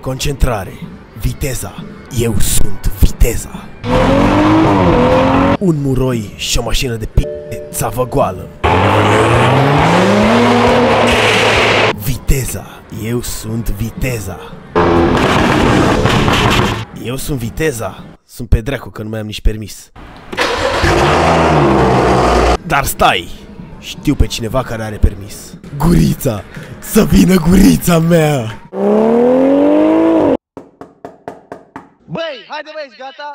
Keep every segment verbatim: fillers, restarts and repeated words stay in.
Concentrare. Viteza. Eu sunt viteza. Un muroi și o mașină de p***e țavă goală. Viteza. Eu sunt viteza. Eu sunt viteza. Sunt pe dracu că nu mai am nici permis. Dar stai! Știu pe cineva care are permis. Gurița! Să vină gurița mea! Băi, haide băi, ești gata?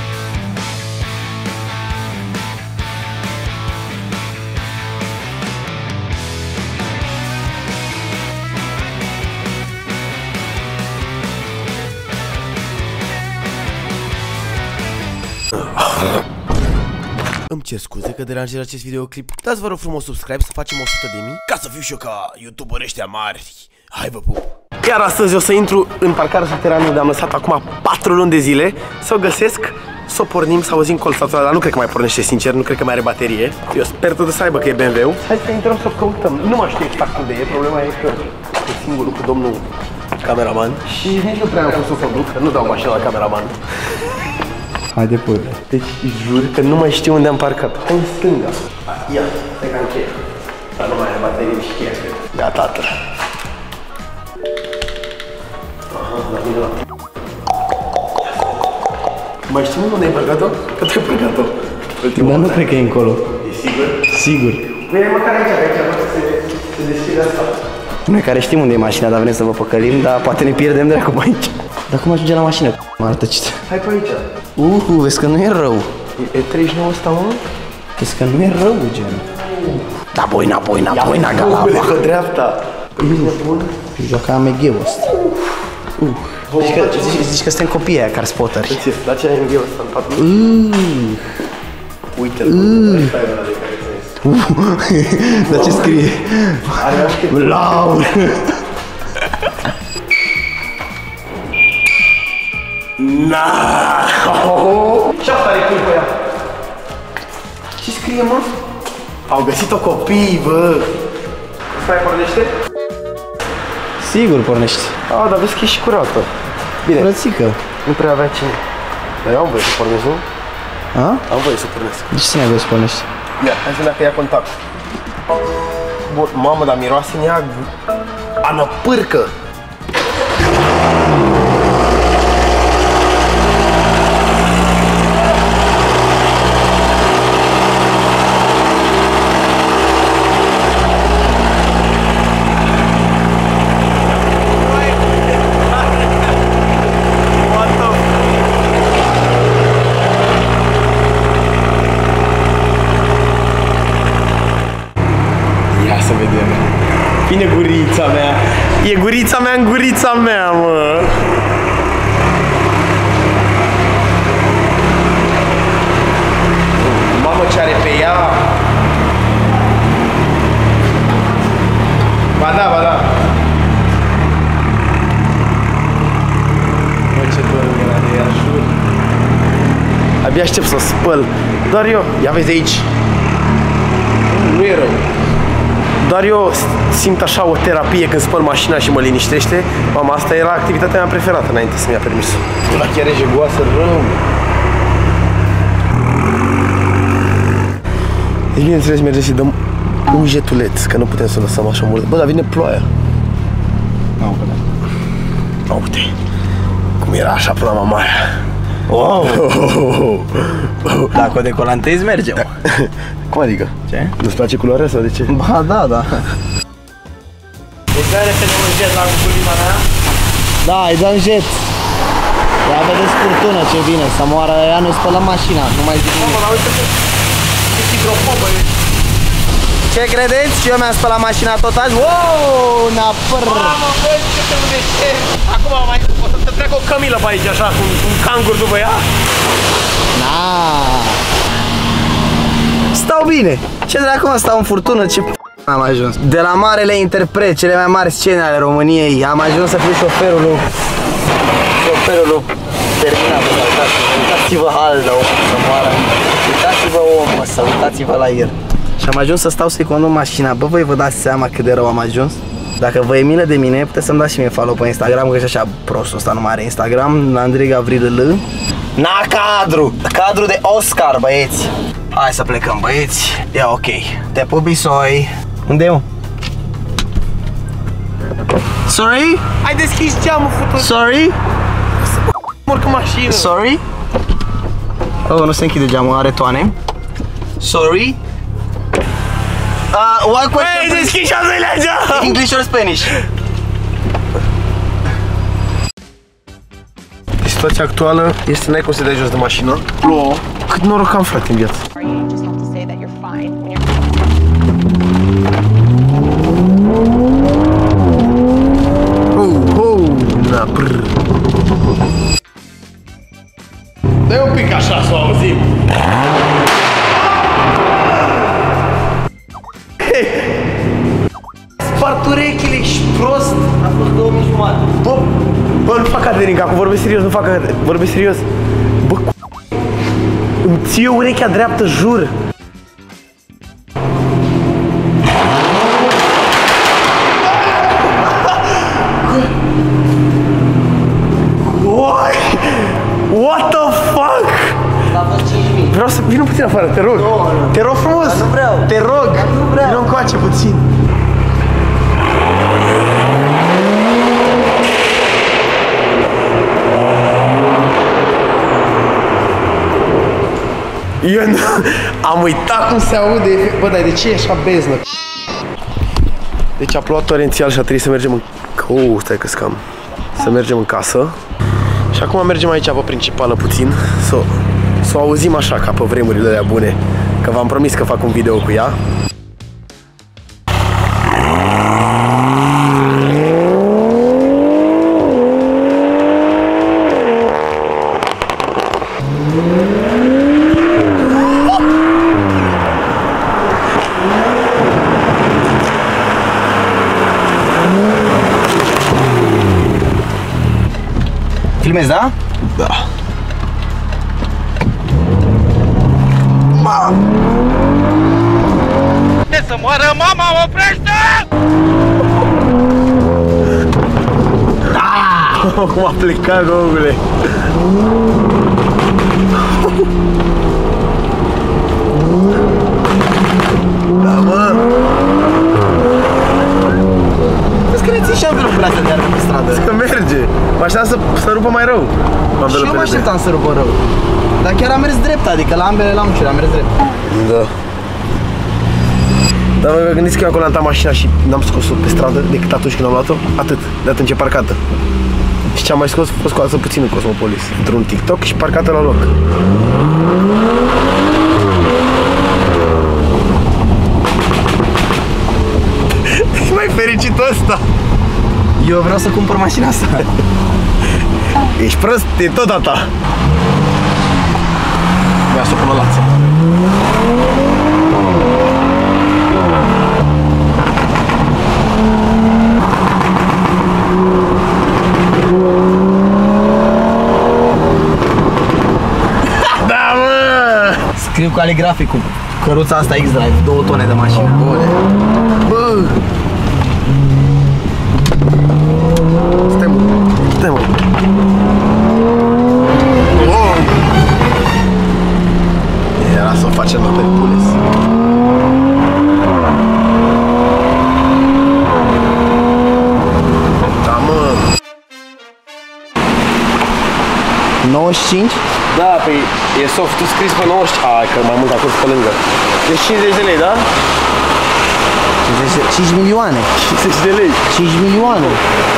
Îmi cer scuze că deranjez acest videoclip. Dați vă rog frumos subscribe să facem o sută de mii ca să fiu și eu ca youtuber ăștia mari. Hai vă pup! Chiar astăzi o să intru în parcarea subterană unde am lăsat acum patru luni de zile. Să o găsesc, să o pornim, să auzim colțatul ăla, dar nu cred că mai pornește, sincer, nu cred că mai are baterie. Eu sper tot să aibă că e B M W. Hai să intrăm să o căutăm. Nu mai știu exact unde e, problema e că e singurul cu domnul cameraman. Și nici nu prea am cum să o duc, că nu dau mașina la cameraman. Haide, pune. Deci jur că nu mai știu unde am parcat. În stânga. Ia, stai ca încheie. Dar nu mai are baterie și cheia, cred. Ia, tată. Aha, la mine la... Mai știu unde ai parcat-o? Că tu ai parcat-o. Dar nu cred că e încolo. E sigur? Sigur. Vine măcar aici, că aici poate să se deschide asta. Noi care știm unde e mașina, dar vrem să vă păcălim, dar poate ne pierdem dracu pe aici. Dar cum ajunge la mașină? M-a rătăcit. Hai pe aici. Uhu, vezi că nu e rău. E treizeci și nouă ăsta, mă? Vezi că nu e rău, gen. Da, boina, boina, boina, galaba. Pe dreapta. Bine, bun. Joaca M G-ul ăsta. Uh. Zici că, zici, zici că suntem copiii aia care spotteri. Ție-ți place M G-ul ăsta în patru? Uh. Uite-l. Ăsta e ăla de care ți-ai. Dar ce scrie? Laur! Naaaaaa! Ce asta are pui pe ea? Ce scrie, mă? Au găsit-o copii, bă! Asta mai pornește? Sigur pornești. A, dar vezi că e și curată. Bine. Frățică. Nu prea avea cine. Dar eu am voie să pornesc, nu? A? Am voie să pornesc. De ce să ne-ai voie să pornești? Ia, hai să dacă ia contact. Bun, mamă, dar miroase în ea a năpârcă. Să vedem. Vine gurița mea. E gurița mea în gurița mea, mă. Mamă, ce are pe ea. Ba da, ba da. Mă, ce dor era de ea, jur. Abia aștept să o spăl. Doar eu. Ia vezi aici. Nu e rău. Doar eu simt așa o terapie când spăl mașina și mă liniștește. Mama, asta era activitatea mea preferată înainte să-mi ia permisul. La chiar e jegoasă rău. Deci bineînțeles merge să-i dăm un jetuleț, că nu putem să lăsăm așa mult. Bă, dar vine ploaia. Uite, cum era așa până la mamaia. Wow! Dacă o decolantezi, merge, mă. Cum adică? Ce? Nu-ți place culoarea sau de ce? Ba, da, da. Deci dai repede un jet la cuculina mea. Da, îi dăm jet. Ia vedeți furtună ce vine, să moară ea, noi spălăm mașina, nu mai zic nimic. Mamă, dar uite că e hidropopă. Ce credeți? Și eu mi-am spălat mașina tot azi. Wow, napăr! Mamă, băi, ce te numește? Acum mai o să te treacă o cămilă pe aici, așa, cu un cangur după ea. Na. Stau bine. Ce dracu mă, stau în furtună, ce p*** am ajuns. De la marele interpret, cele mai mari scene ale României, am ajuns să fiu șoferul lui. Șoferul lui. Terminat, bă, uitați-vă, uitați-vă halda, om, să moară. Uitați-vă, om, să uitați-vă la el. Și am ajuns să stau să-i conduc mașina. Bă, voi vă dați seama cât de rău am ajuns? Dacă vă e milă de mine, puteți să-mi dați și mie follow pe Instagram, că și așa prostul ăsta nu mai are Instagram, Andrei Gavrilă. Na cadru! Cadru de Oscar, băieți! Hai să plecăm, băieți. Ia ok. Te pup, bisoi. Unde e, mă? Sorry? Ai deschis geamul, făcut. Sorry? Urc în mașină. Sorry? Oh, nu se închide geamul, are toane. Sorry? Uh, one question. Ei, deschis al doilea geam! English or Spanish? Situația actuală este să n-ai cum să dai jos de mașină. Plouă. Cât noroc am, frate, în viață. Oh, oh, na, brr. Dă-i un pic așa să o auzim. Spart urechile, ești prost. A fost două mii jumate. Bă, bă, nu fac Caterin, acum vorbesc serios, nu fac Caterin, vorbesc serios. Bă, c***, îmi ție urechea dreaptă, jur. What the fuck? Vreau să vină puțin afară, te rog. Te rog frumos. Nu vreau. Te rog. Nu vreau. Vină încoace puțin. Eu nu, am uitat cum se aude. Bă, dar de ce e așa beznă? Deci a plouat torențial și a trebuit să mergem în... Oh, stai că scam. Să mergem în casă. Și acum mergem aici pe principală puțin. Să s-o auzim așa, ca pe vremurile alea bune. Că v-am promis că fac un video cu ea. Filmezi, da? Da. Ma! De să moară mama, oprește! Ah! Cum a plecat, gogule. Da, mă. Vezi că ne ții și ambele prea să meargă pe stradă. Să merge. Mă așteptam să, să rupă mai rău. Și eu mă așteptam să rupă rău. Dar chiar am mers drept, adică la ambele la muncire am mers drept. Da. Dar vă gândiți că eu acolo am dat mașina și n-am scos-o pe stradă decât atunci când am luat-o? Atât, de atunci e parcată. Și ce am mai scos a fost scoasă puțin în Cosmopolis, într-un TikTok și parcată la loc. E mai fericit ăsta. Eu vreau să cumpăr mașina asta. Ești prost, e tot a ta. Mi-a să pun o lață. Da, mă! Scriu caligrafic cu căruța asta X-Drive, două tone de mașină. Bune. Bă! Stai, mă. Stai, mă. Oh! Era să o facem la Perpules. Da, mă. nouăzeci și cinci? Da, păi e soft, tu scris pe nouăzeci. Ai, că mai mult acolo pe lângă. Deci cincizeci de lei, da? cinci milioane. cincizeci de lei. cinci milioane.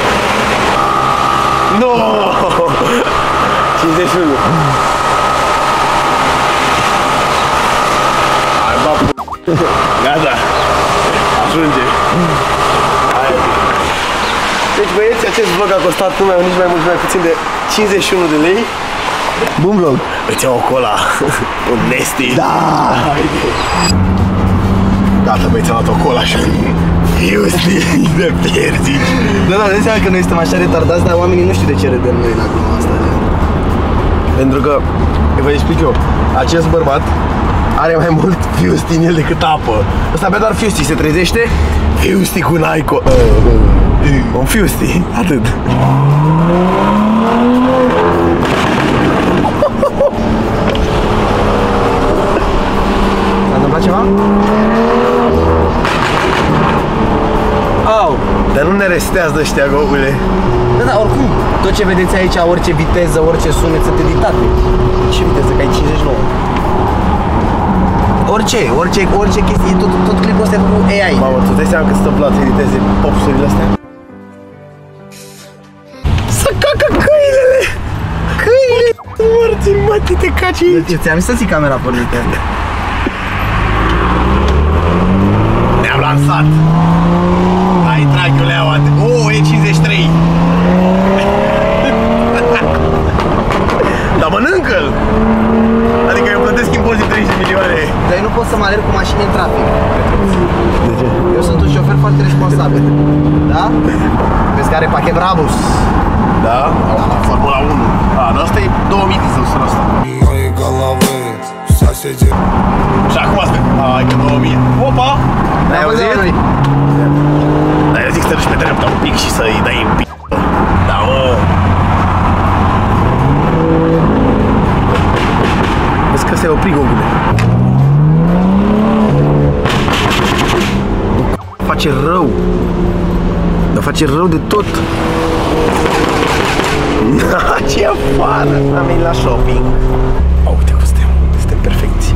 No! cincizeci și unu. Hai, ba, gata. Ajunge. Hai. Deci băieți, acest vlog a costat nu mai, nici mai mult, mai puțin de cincizeci și unu de lei. Bun vlog. Îți iau o cola. Un Nesti. Da! Gata, băi, ți-am luat o cola și Iusti de pierzi. Da, da, de seama că noi suntem așa retardați, dar oamenii nu știu de ce râdem noi la gluma asta. Pentru că, vă explic eu, acest bărbat are mai mult Fusti în el decât apă. Ăsta bea doar Fusti, se trezește, Fiusti cu Naico. Uh, uh, un fiusti, atât. S-a întâmplat ceva? Au! Dar nu ne restează ăștia, gogule. Da, da, oricum, tot ce vedeți aici, orice viteză, orice sunet, sunt editate. Ce viteză? Că ai cincizeci și nouă. Orice, orice, orice chestie, tot, tot clipul ăsta e cu A I. Mamă, tu dai seama că stă plată să editeze popsurile astea? Să cacă câinele! Câinele! Morți, mătii, te caci aici! Eu ți-am zis să ții camera pornită. Ne-am lansat! Hai, draghiule, aute! Oh, e cincizeci și trei! Dar mănâncă-l! Adică eu plătesc impozit treizeci de milioane. Dar eu nu pot să mă alerg cu mașini în trafic. De ce? Eu sunt un șofer foarte responsabil. Da? Vezi că are pachet Brabus. Da? La Formula unu. A, dar asta e două mii diesel ăsta. Și acum asta. Hai că două mii. Opa! Ai auzit? Dar eu zic să duci pe dreapta un pic și să-i dai în p***. Da, mă! Vezi că se opri, gogule. Face rău. Dar face rău de tot. Ce afară! Am venit la shopping. Oh, uite cum suntem. Suntem perfecți.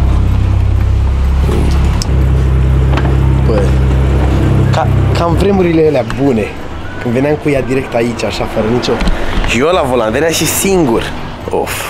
Bă, ca, cam vremurile alea bune. Când veneam cu ea direct aici, așa, fără nicio... Și eu la volan, venea și singur. Of.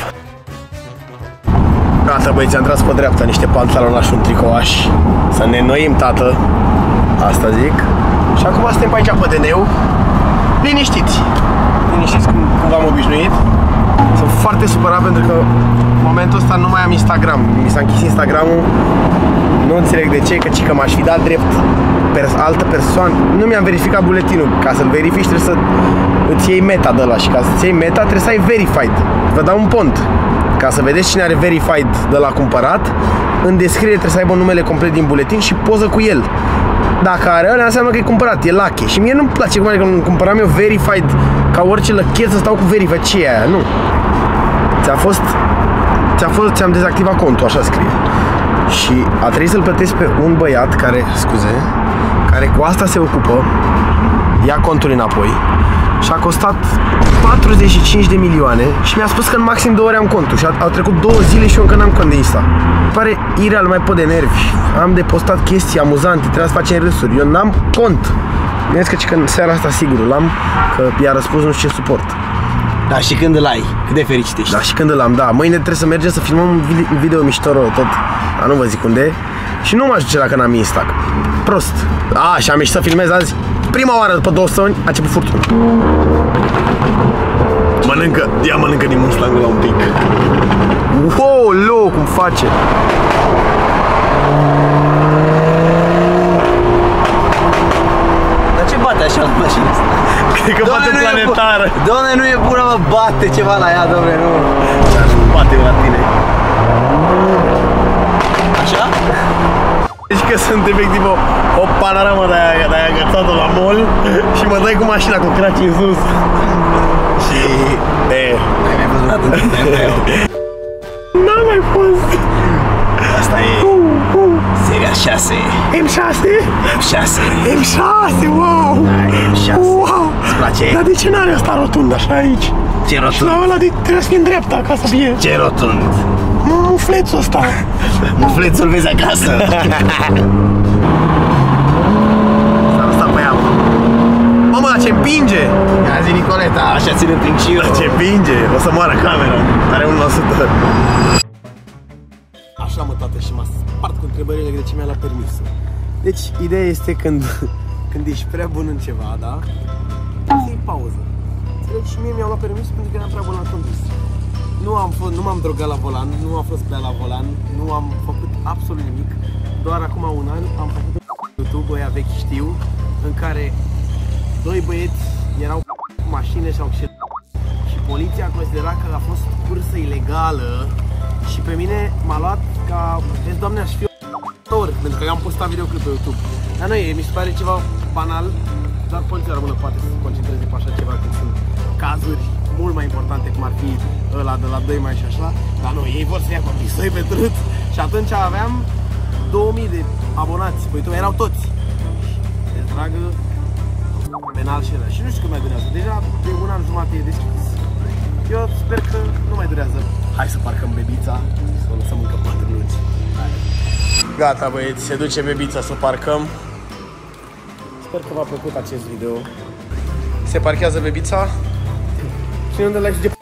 Gata, băieți, am tras pe dreapta niște pantalonași și un tricouaș. Să ne înnoim, tată. Asta zic. Și acum suntem pe aici pe D N-ul. Liniștiți. Liniștiți cum, cum v-am obișnuit. Sunt foarte supărat pentru că în momentul ăsta nu mai am Instagram. Mi s-a închis Instagramul. Nu înțeleg de ce, că, că m-aș fi dat drept pers altă persoană. Nu mi-am verificat buletinul. Ca să-l verifici trebuie să îți iei meta de ăla. Și ca să-ți iei meta trebuie să ai verified. Vă dau un pont. Ca să vedeți cine are verified de la cumpărat, în descriere trebuie să aibă numele complet din buletin și poză cu el. Dacă are ăla, înseamnă că e cumpărat, e lache. Și mie nu-mi place cum adică când cumpăram eu verified, ca orice lăchet să stau cu verified. Ce e aia? Nu. Ți-a fost... Ți-a fost... Ți-am dezactivat contul, așa scrie. Și a trebuit să-l plătesc pe un băiat care, scuze, care cu asta se ocupă, ia contul înapoi. Și a costat patruzeci și cinci de milioane și mi-a spus că în maxim două ore am contul. Și au trecut două zile și eu încă n-am cont de Insta. Pare ireal, mai pot de nervi. Am de postat chestii amuzante, trebuie să facem râsuri. Eu n-am cont. Mi-a zis că în seara asta sigur l-am, că i-a răspuns nu știu ce suport. Da, și când îl ai? Cât de fericit ești? Da, și când îl am, da. Mâine trebuie să mergem să filmăm un video mișto tot. Dar nu vă zic unde. Și nu mă ajunge dacă n-am Insta. Prost. A, și am ieșit să filmez azi. Prima oară după două săptămâni a început furtunul. Mănâncă, ia mănâncă din Mustang la un pic. Wow, lo, cum face. Dar ce bate așa la mașina asta? Cred că bate planetară. Doamne, nu e bună, mă, bate ceva la ea, doamne, nu. Ce-aș bate la tine. Așa? Deci că sunt efectiv o, o panoramă de-aia de agățată la mall și mă dai cu mașina cu craci în sus. Și... E... Ai mai văzut atât de timp. N-am mai fost. Asta e... Seria șase. M șase? M șase. M șase, wow! Da, M șase. Wow! Îți place? Dar de ce n-are ăsta rotund așa aici? Ce Și rotund? la ăla de, trebuie să fie în dreapta ca să fie. Ce rotund? Muflețul ăsta. Muflețul vezi acasă. S-a lăsat pe ea. Mamă, dar ce împinge! Ia zi, Nicoleta, așa țin împing și eu. Ce împinge! O să moară camera. Are unu la sută. Așa, mă, tată, și m-a spart cu întrebările de ce mi-a luat permisul. Deci, ideea este când, când ești prea bun în ceva, da? Să iei pauză. Înțelegi? Și mie mi-a luat permisul pentru că eram prea bun la condus. Nu am fost, nu m-am drogat la volan, nu am fost prea la volan, nu am făcut absolut nimic. Doar acum un an am făcut un YouTube, ăia vechi știu, în care doi băieți erau cu mașini și au și poliția considera că a fost cursă ilegală și pe mine m-a luat ca, vezi, Doamne, aș fi o pentru că eu am postat videoclip pe YouTube. Dar nu e, mi se pare ceva banal. Doar poliția română poate să se concentreze pe așa ceva când sunt cazuri mult mai importante, cum ar fi ăla de la doi mai și așa. Dar nu, ei vor să ia copii săi pe trât. Și atunci aveam două mii de abonați pe YouTube, erau toți. Deci, dragă, penal și ăla. Și nu știu cât mai durează, deja de un an jumate e deschis. Eu sper că nu mai durează. Hai să parcăm bebița și să o lăsăm încă patru lungi. Gata băieți, se duce bebița să o parcăm. Sper că v-a plăcut acest video. Se parchează bebița și nu dă like și de